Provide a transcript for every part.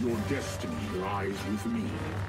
Your destiny lies with me.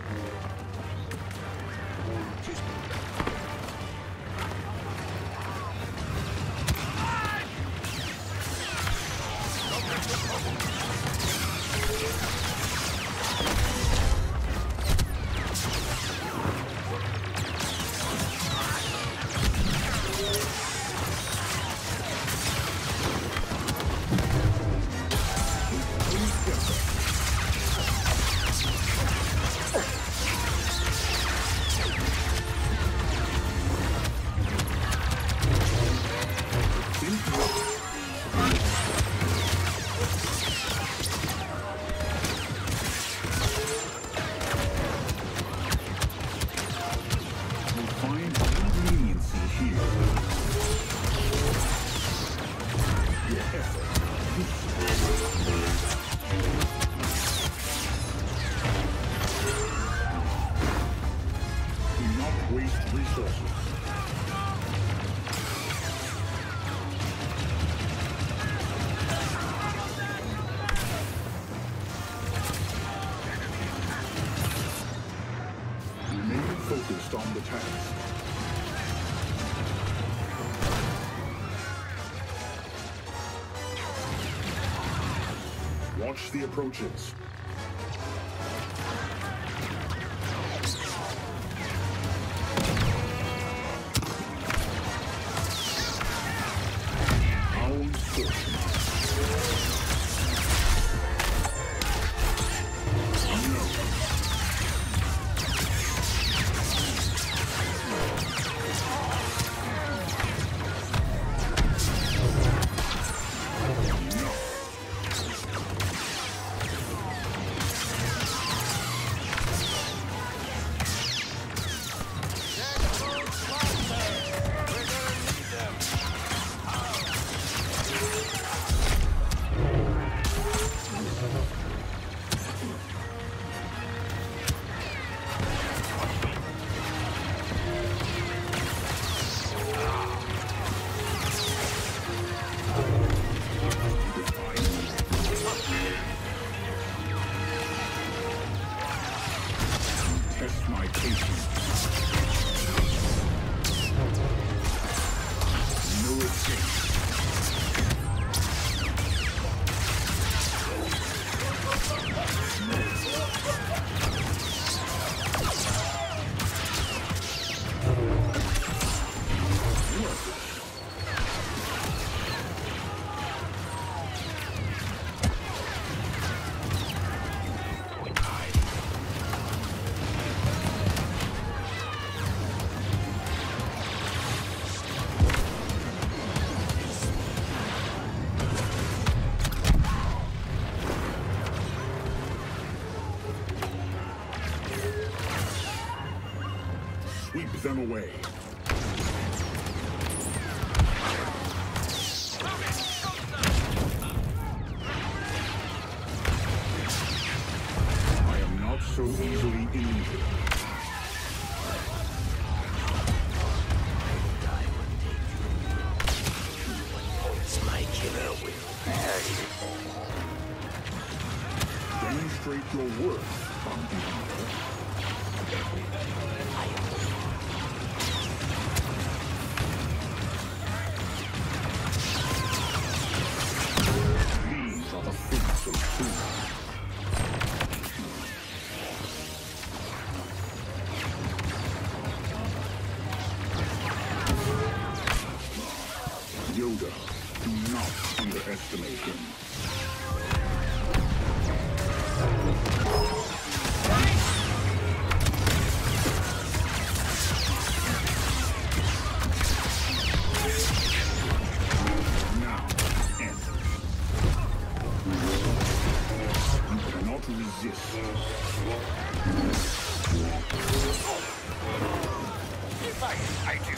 Focused on the task. Watch the approaches. Round 4. Test my patience. No escape. Sweep them away. I am not so easily injured. My killer will hurt. Demonstrate your worth, Vader. These are the fruits of truth. Yoda, do not underestimate him. Now, enter. You cannot resist. I do.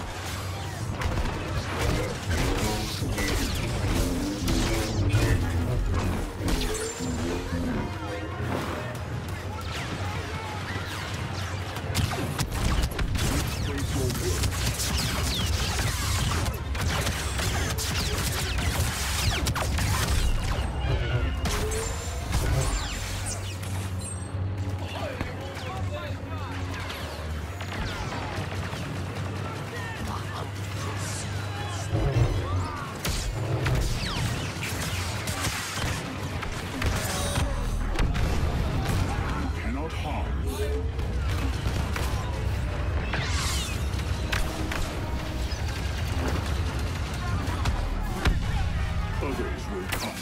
Others will come.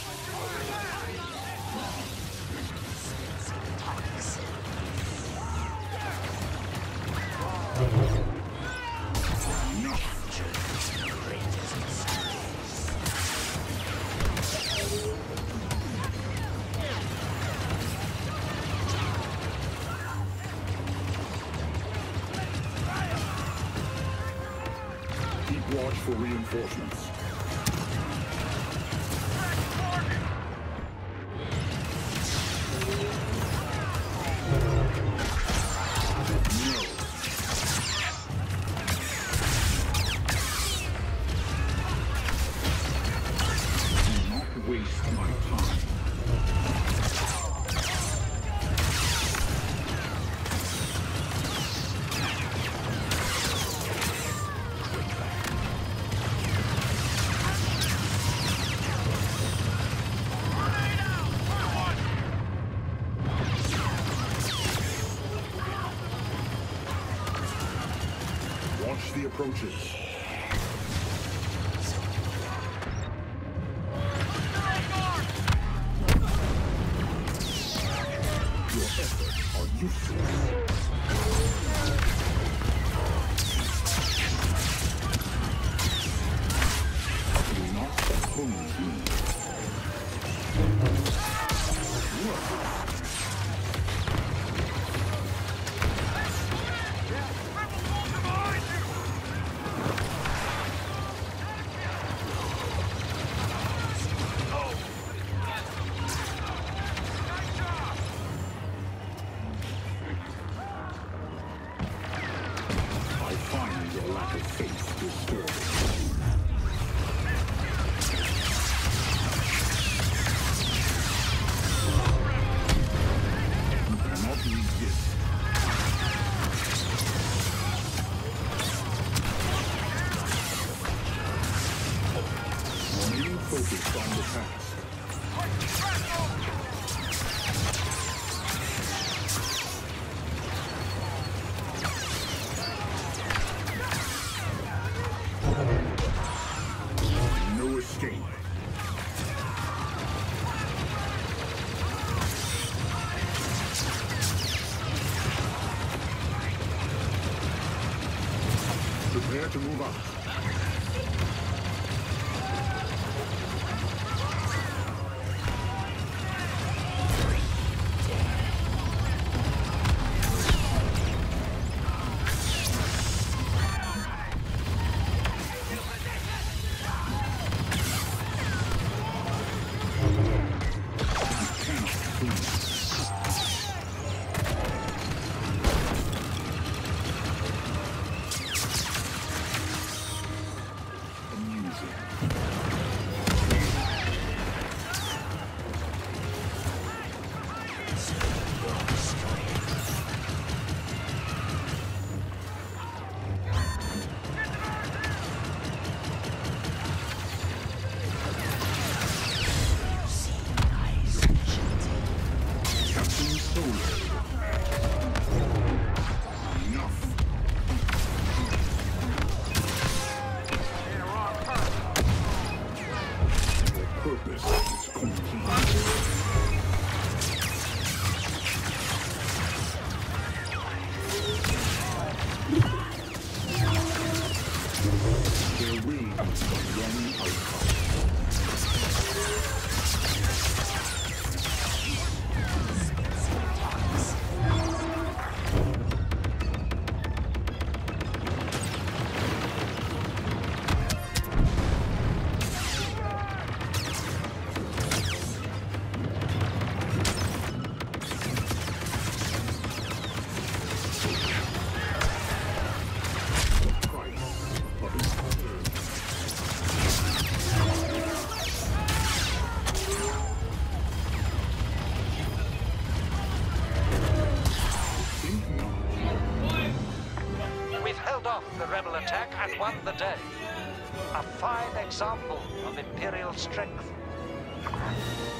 Keep watch for reinforcements. Waste my time. Watch the approaches. Your efforts are useless. Do not oppose me. I find your lack of faith disturbing. You cannot resist. Remain focused on the task. No escape. Prepare to move out. Purpose is complete. There will be but one outcome. Off the rebel attack and won the day. A fine example of Imperial strength.